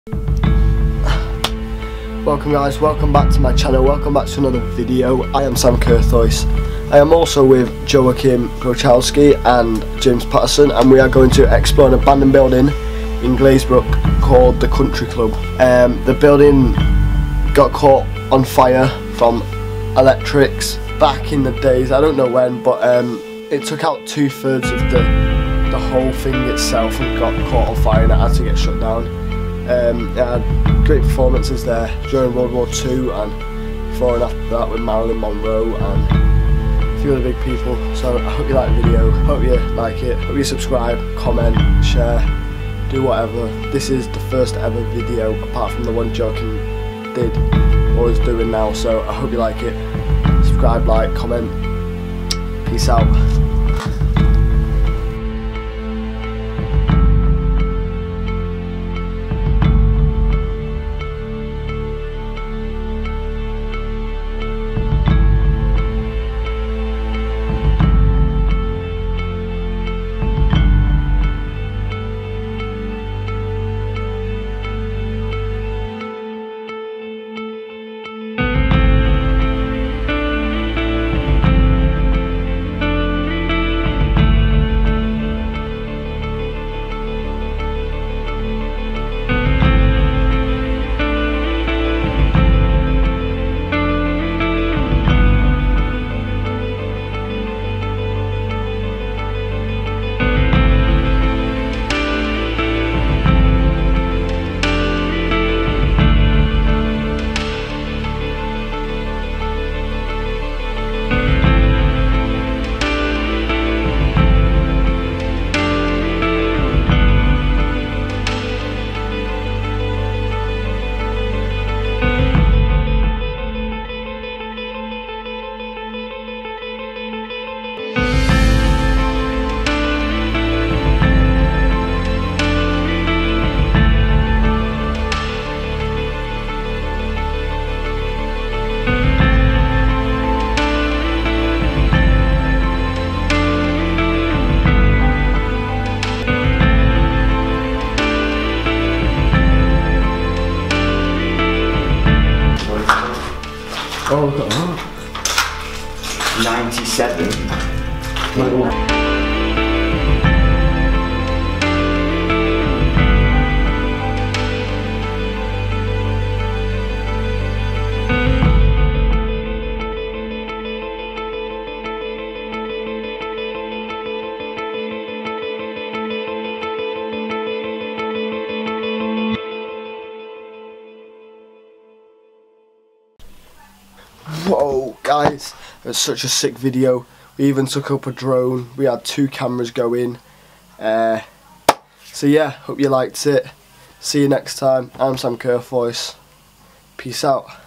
Welcome guys, welcome back to my channel, welcome back to another video. I am Sam Curthoys. I am also with Joachim Grochowski and James Patterson, and we are going to explore an abandoned building in Glazebrook called the Country Club. The building got caught on fire from electrics back in the days, I don't know when, but it took out 2/3 of the whole thing itself and got caught on fire and it had to get shut down. It had great performances there during World War II and before and after that with Marilyn Monroe and a few other big people. So I hope you like the video, hope you like it, hope you subscribe, comment, share, do whatever. This is the first ever video apart from the one Joachim did or is doing now, so I hope you like it. Subscribe, like, comment, peace out. Oh, look at that. 97. Whoa guys, it was such a sick video. We even took up a drone, we had 2 cameras going. So yeah, hope you liked it. See you next time. I'm Sam Curthoys. Peace out.